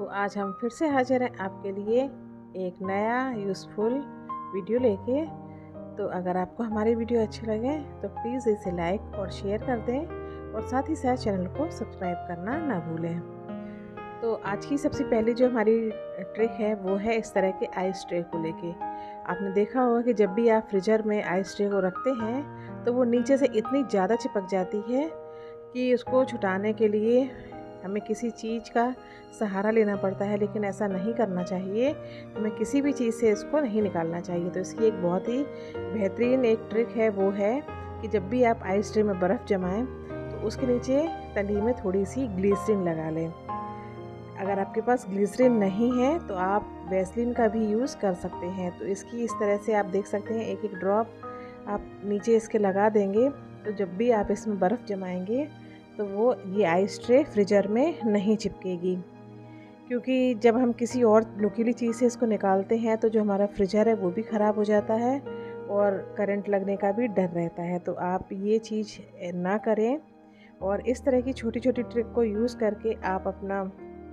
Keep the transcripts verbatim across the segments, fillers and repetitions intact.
तो आज हम फिर से हाजिर हैं आपके लिए एक नया यूज़फुल वीडियो लेके। तो अगर आपको हमारी वीडियो अच्छी लगे तो प्लीज़ इसे लाइक और शेयर कर दें और साथ ही साथ चैनल को सब्सक्राइब करना ना भूलें। तो आज की सबसे पहली जो हमारी ट्रिक है वो है इस तरह के आइस ट्रे को लेके। आपने देखा होगा कि जब भी आप फ्रीजर में आइस ट्रे को रखते हैं तो वो नीचे से इतनी ज़्यादा चिपक जाती है कि उसको छुटाने के लिए हमें किसी चीज़ का सहारा लेना पड़ता है, लेकिन ऐसा नहीं करना चाहिए। हमें किसी भी चीज़ से इसको नहीं निकालना चाहिए। तो इसकी एक बहुत ही बेहतरीन एक ट्रिक है, वो है कि जब भी आप आइस ट्रे में बर्फ़ जमाएं तो उसके नीचे तली में थोड़ी सी ग्लिसरीन लगा लें। अगर आपके पास ग्लिसरीन नहीं है तो आप वैसलीन का भी यूज़ कर सकते हैं। तो इसकी इस तरह से आप देख सकते हैं, एक एक ड्रॉप आप नीचे इसके लगा देंगे तो जब भी आप इसमें बर्फ़ जमाएंगे तो वो ये आइस ट्रे फ्रीजर में नहीं चिपकेगी। क्योंकि जब हम किसी और नुकीली चीज़ से इसको निकालते हैं तो जो हमारा फ्रीजर है वो भी ख़राब हो जाता है और करंट लगने का भी डर रहता है। तो आप ये चीज़ ना करें और इस तरह की छोटी छोटी ट्रिक को यूज़ करके आप अपना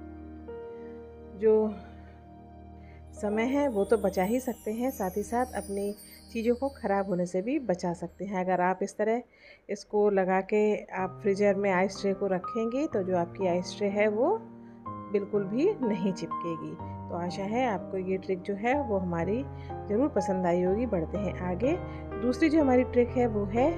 जो समय है वो तो बचा ही सकते हैं, साथ ही साथ अपनी चीज़ों को ख़राब होने से भी बचा सकते हैं। अगर आप इस तरह इसको लगा के आप फ्रीजर में आइस ट्रे को रखेंगे तो जो आपकी आइस ट्रे है वो बिल्कुल भी नहीं चिपकेगी। तो आशा है आपको ये ट्रिक जो है वो हमारी ज़रूर पसंद आई होगी। बढ़ते हैं आगे। दूसरी जो हमारी ट्रिक है वो है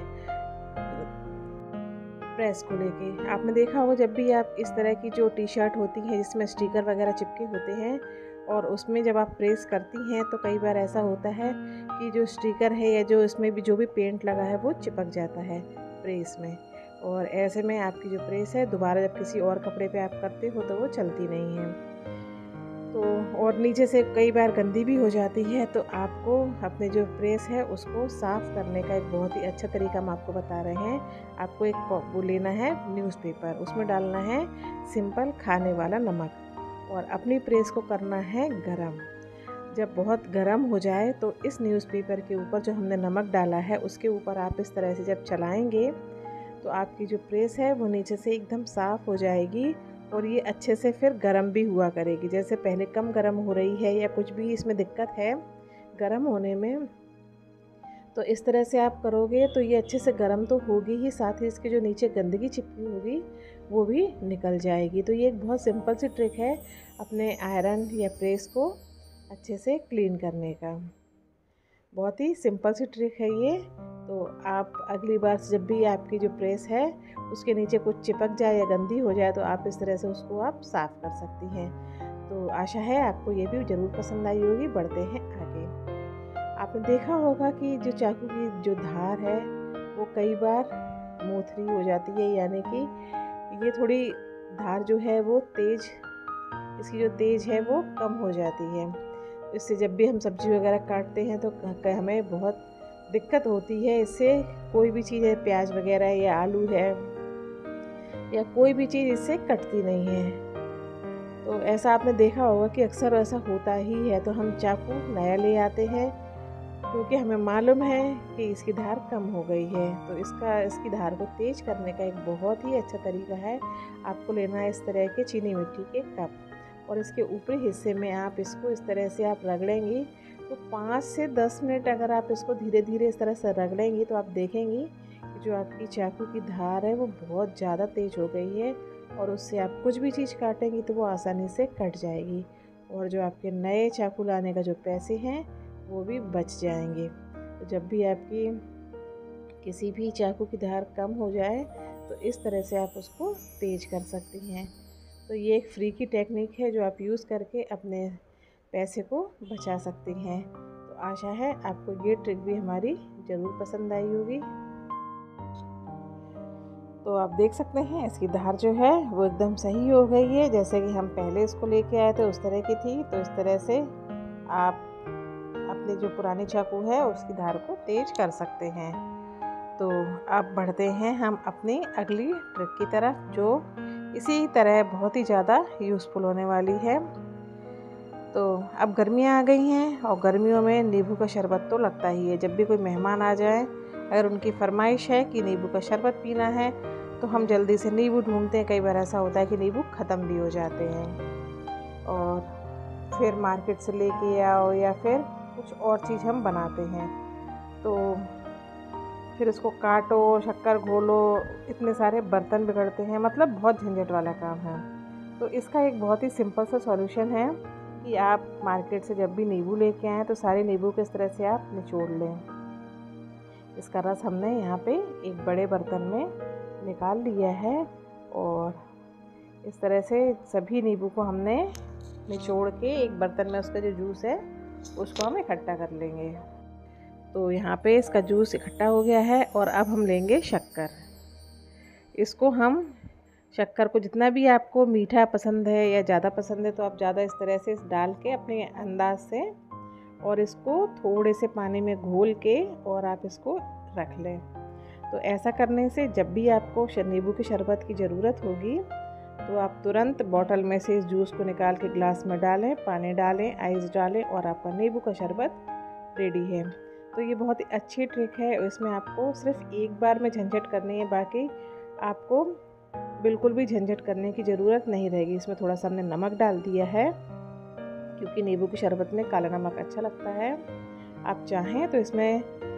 प्रेस को लेके। आपने देखा होगा जब भी आप इस तरह की जो टी शर्ट होती है जिसमें स्टिकर वगैरह चिपके होते हैं और उसमें जब आप प्रेस करती हैं तो कई बार ऐसा होता है कि जो स्टिकर है या जो इसमें भी जो भी पेंट लगा है वो चिपक जाता है प्रेस में, और ऐसे में आपकी जो प्रेस है दोबारा जब किसी और कपड़े पे आप करते हो तो वो चलती नहीं है। तो और नीचे से कई बार गंदी भी हो जाती है। तो आपको अपने जो प्रेस है उसको साफ़ करने का एक बहुत ही अच्छा तरीका हम आपको बता रहे हैं। आपको एक वो लेना है न्यूज़पेपर, उसमें डालना है सिंपल खाने वाला नमक और अपनी प्रेस को करना है गरम। जब बहुत गरम हो जाए तो इस न्यूज़पेपर के ऊपर जो हमने नमक डाला है उसके ऊपर आप इस तरह से जब चलाएंगे तो आपकी जो प्रेस है वो नीचे से एकदम साफ़ हो जाएगी और ये अच्छे से फिर गरम भी हुआ करेगी। जैसे पहले कम गरम हो रही है या कुछ भी इसमें दिक्कत है गरम होने में, तो इस तरह से आप करोगे तो ये अच्छे से गरम तो होगी ही, साथ ही इसके जो नीचे गंदगी चिपकी होगी वो भी निकल जाएगी। तो ये एक बहुत सिंपल सी ट्रिक है अपने आयरन या प्रेस को अच्छे से क्लीन करने का। बहुत ही सिंपल सी ट्रिक है ये। तो आप अगली बार जब भी आपकी जो प्रेस है उसके नीचे कुछ चिपक जाए या गंदी हो जाए तो आप इस तरह से उसको आप साफ़ कर सकती हैं। तो आशा है आपको ये भी ज़रूर पसंद आई होगी। बढ़ते हैं आगे। आपने देखा होगा कि जो चाकू की जो धार है वो कई बार मोथरी हो जाती है, यानी कि ये थोड़ी धार जो है वो तेज़, इसकी जो तेज़ है वो कम हो जाती है। इससे जब भी हम सब्ज़ी वगैरह काटते हैं तो हमें बहुत दिक्कत होती है इससे। कोई भी चीज़ है, प्याज वगैरह या आलू है या कोई भी चीज़ इससे कटती नहीं है। तो ऐसा आपने देखा होगा कि अक्सर ऐसा होता ही है। तो हम चाकू नया ले आते हैं क्योंकि हमें मालूम है कि इसकी धार कम हो गई है। तो इसका इसकी धार को तेज़ करने का एक बहुत ही अच्छा तरीका है। आपको लेना है इस तरह के चीनी मिट्टी के कप और इसके ऊपरी हिस्से में आप इसको इस तरह से आप रगड़ेंगी तो पाँच से दस मिनट अगर आप इसको धीरे धीरे इस तरह से रगड़ेंगी तो आप देखेंगी कि जो आपकी चाकू की धार है वो बहुत ज़्यादा तेज़ हो गई है और उससे आप कुछ भी चीज़ काटेंगी तो वो आसानी से कट जाएगी और जो आपके नए चाकू लाने का जो पैसे हैं वो भी बच जाएंगे। तो जब भी आपकी किसी भी चाकू की धार कम हो जाए तो इस तरह से आप उसको तेज़ कर सकती हैं। तो ये एक फ्री की टेक्निक है जो आप यूज़ करके अपने पैसे को बचा सकती हैं। तो आशा है आपको ये ट्रिक भी हमारी ज़रूर पसंद आई होगी। तो आप देख सकते हैं इसकी धार जो है वो एकदम सही हो गई है, जैसे कि हम पहले इसको लेके आए थे उस तरह की थी। तो इस तरह से आप अपनी जो पुरानी चाकू है उसकी धार को तेज कर सकते हैं। तो अब बढ़ते हैं हम अपनी अगली ट्रिक की तरफ, जो इसी तरह बहुत ही ज़्यादा यूज़फुल होने वाली है। तो अब गर्मियाँ आ गई हैं और गर्मियों में नींबू का शरबत तो लगता ही है। जब भी कोई मेहमान आ जाए, अगर उनकी फरमाइश है कि नींबू का शरबत पीना है तो हम जल्दी से नींबू ढूंढते हैं। कई बार ऐसा होता है कि नींबू ख़त्म भी हो जाते हैं। और फिर मार्केट से लेके आओ या फिर कुछ और चीज़ हम बनाते हैं। तो फिर इसको काटो, शक्कर घोलो, इतने सारे बर्तन बिगड़ते हैं, मतलब बहुत झंझट वाला काम है। तो इसका एक बहुत ही सिंपल सा सॉल्यूशन है कि आप मार्केट से जब भी नींबू लेके आएँ तो सारे नींबू को इस तरह से आप निचोड़ लें। इसका रस हमने यहाँ पे एक बड़े बर्तन में निकाल लिया है और इस तरह से सभी नींबू को हमने निचोड़ के एक बर्तन में उसका जो जूस है उसको हम इकट्ठा कर लेंगे। तो यहाँ पे इसका जूस इकट्ठा हो गया है और अब हम लेंगे शक्कर। इसको हम शक्कर को जितना भी आपको मीठा पसंद है या ज़्यादा पसंद है तो आप ज़्यादा इस तरह से डाल के अपने अंदाज से और इसको थोड़े से पानी में घोल के और आप इसको रख लें। तो ऐसा करने से जब भी आपको नींबू के शरबत की ज़रूरत होगी तो आप तुरंत बॉटल में से इस जूस को निकाल के ग्लास में डालें, पानी डालें, आइस डालें और आपका नींबू का शरबत रेडी है। तो ये बहुत ही अच्छी ट्रिक है। इसमें आपको सिर्फ एक बार में झंझट करनी है, बाकी आपको बिल्कुल भी झंझट करने की ज़रूरत नहीं रहेगी। इसमें थोड़ा सा हमने नमक डाल दिया है क्योंकि नींबू के शरबत में काला नमक अच्छा लगता है। आप चाहें तो इसमें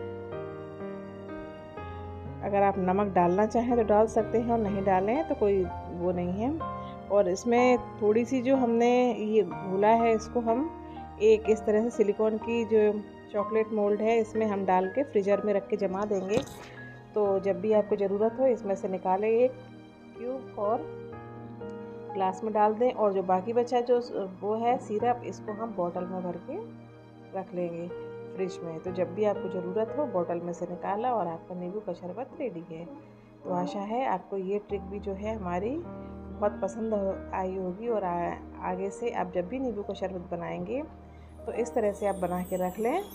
अगर आप नमक डालना चाहें तो डाल सकते हैं और नहीं डालें तो कोई वो नहीं है। और इसमें थोड़ी सी जो हमने ये घोला है इसको हम एक इस तरह से सिलिकॉन की जो चॉकलेट मोल्ड है इसमें हम डाल के फ्रीज़र में रख के जमा देंगे। तो जब भी आपको ज़रूरत हो इसमें से निकालें एक क्यूब और ग्लास में डाल दें और जो बाकी बचा जो वो है सिरप इसको हम बोतल में भर के रख लेंगे फ्रिज में। तो जब भी आपको ज़रूरत हो बोतल में से निकाला और आपका नींबू का शरबत रेडी है। तो आशा है आपको ये ट्रिक भी जो है हमारी बहुत पसंद आई होगी और आ, आगे से आप जब भी नींबू का शरबत बनाएंगे तो इस तरह से आप बना के रख लें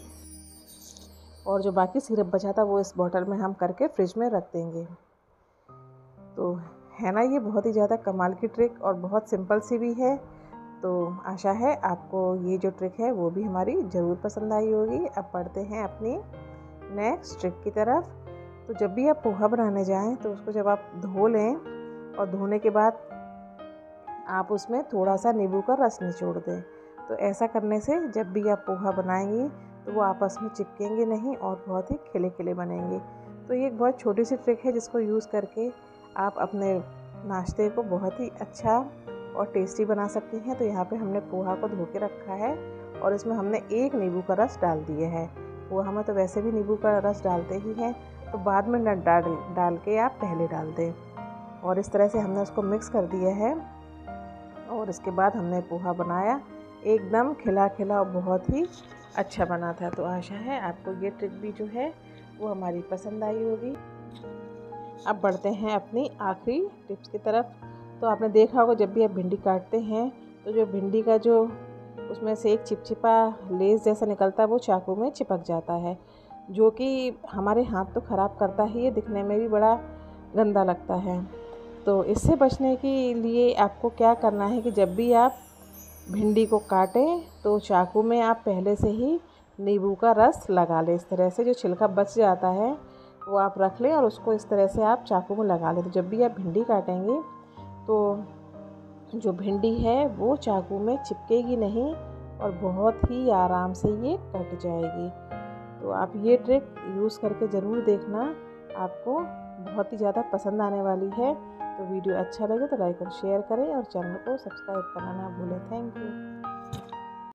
और जो बाकी सिरप बचा था वो इस बोतल में हम करके फ्रिज में रख देंगे। तो है ना ये बहुत ही ज़्यादा कमाल की ट्रिक और बहुत सिंपल सी भी है। तो आशा है आपको ये जो ट्रिक है वो भी हमारी ज़रूर पसंद आई होगी। अब बढ़ते हैं अपनी नेक्स्ट ट्रिक की तरफ। तो जब भी आप पोहा बनाने जाएं तो उसको जब आप धो लें और धोने के बाद आप उसमें थोड़ा सा नींबू का रस निचोड़ दें। तो ऐसा करने से जब भी आप पोहा बनाएंगी तो वो आपस में चिपकेंगे नहीं और बहुत ही खिले खिले बनेंगे। तो ये एक बहुत छोटी सी ट्रिक है जिसको यूज़ करके आप अपने नाश्ते को बहुत ही अच्छा और टेस्टी बना सकती हैं। तो यहाँ पे हमने पोहा को धो के रखा है और इसमें हमने एक नींबू का रस डाल दिया है। पोहा में तो वैसे भी नींबू का रस डालते ही हैं, तो बाद में न डाल डाल के आप पहले डाल दें। और इस तरह से हमने उसको मिक्स कर दिया है और इसके बाद हमने पोहा बनाया, एकदम खिला खिला और बहुत ही अच्छा बना था। तो आशा है आपको ये ट्रिक भी जो है वो हमारी पसंद आई होगी। अब बढ़ते हैं अपनी आखिरी टिप्स की तरफ। तो आपने देखा होगा जब भी आप भिंडी काटते हैं तो जो भिंडी का जो उसमें से एक चिपचिपा लेस जैसा निकलता है वो चाकू में चिपक जाता है, जो कि हमारे हाथ तो ख़राब करता ही है, दिखने में भी बड़ा गंदा लगता है। तो इससे बचने के लिए आपको क्या करना है कि जब भी आप भिंडी को काटें तो चाकू में आप पहले से ही नींबू का रस लगा लें। इस तरह से जो छिलका बच जाता है वो आप रख लें और उसको इस तरह से आप चाकू में लगा लें। तो जब भी आप भिंडी काटेंगे तो जो भिंडी है वो चाकू में चिपकेगी नहीं और बहुत ही आराम से ये कट जाएगी। तो आप ये ट्रिक यूज़ करके ज़रूर देखना, आपको बहुत ही ज़्यादा पसंद आने वाली है। तो वीडियो अच्छा लगे तो लाइक और शेयर करें और चैनल को सब्सक्राइब करना ना भूलें। Thank you.